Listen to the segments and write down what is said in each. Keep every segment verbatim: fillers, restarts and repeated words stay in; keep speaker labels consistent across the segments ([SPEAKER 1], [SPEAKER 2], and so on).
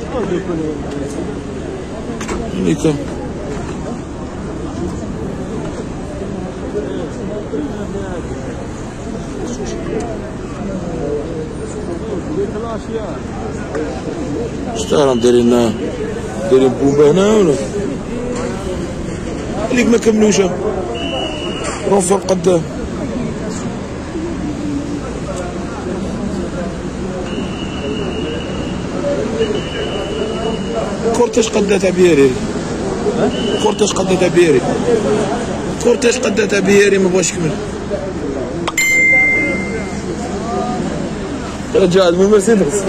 [SPEAKER 1] ميكا شتا راهم دايرين دايرين بومبا هنا ولا الليك ما كملوش رونفور قدام كورتاج قدا تاع بياري كورتاج قدا تاع بياري كورتاج قدا تاع بياري ما بغاش يكمل رجع من مرسيدس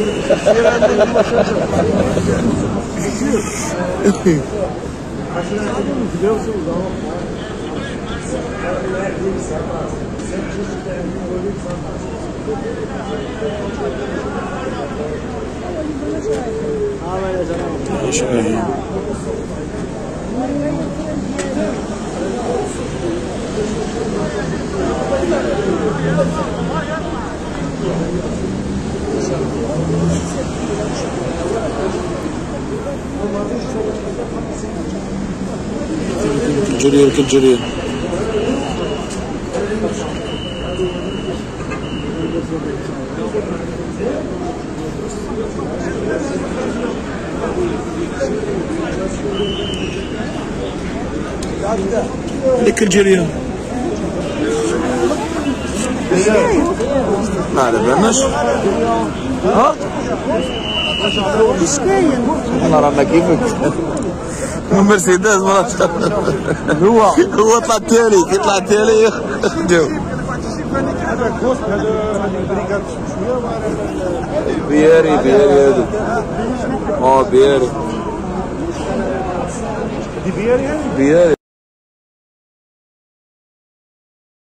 [SPEAKER 1] الجرير كالجرير لك الجريان ما على بالناش ها اش كاين والله رانا كيفك مرسيدس ما هو هو طلع التالي كي طلع التالي خداو هذا كوست هذا البريكاد شويه بياري بياري هذا اه بياري دي بياري بياري